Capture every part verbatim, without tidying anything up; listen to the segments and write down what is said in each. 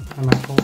Not my fault.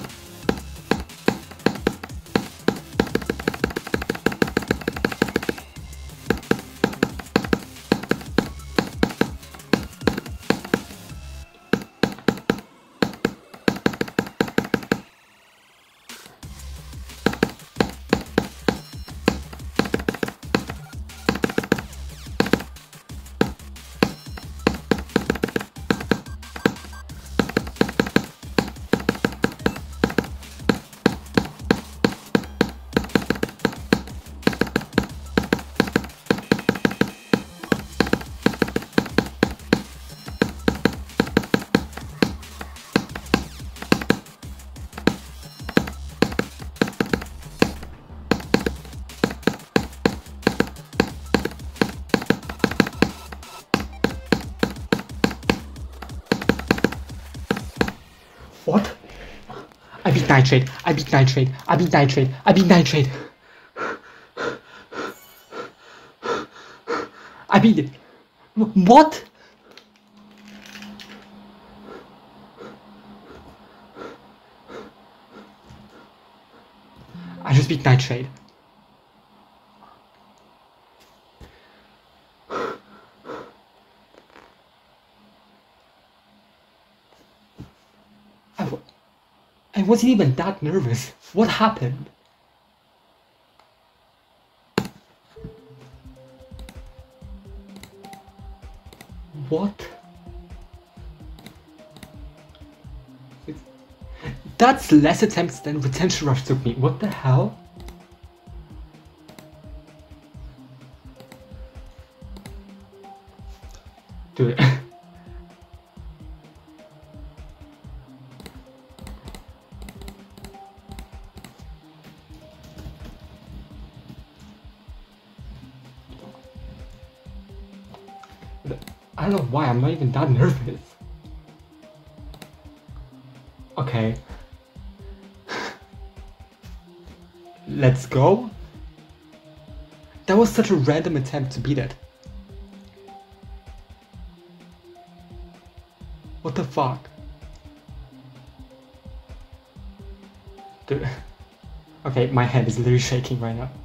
What? I beat nitrate. I beat nitrate. I beat nitrate. I beat nitrate. I beat it. What? I just beat nitrate. I, w I wasn't even that nervous. What happened? What? It's, that's less attempts than retention rush took me. What the hell? Dude. I don't know why, I'm not even that nervous. Okay. Let's go. That was such a random attempt to beat it. What the fuck? Dude. Okay, my head is literally shaking right now.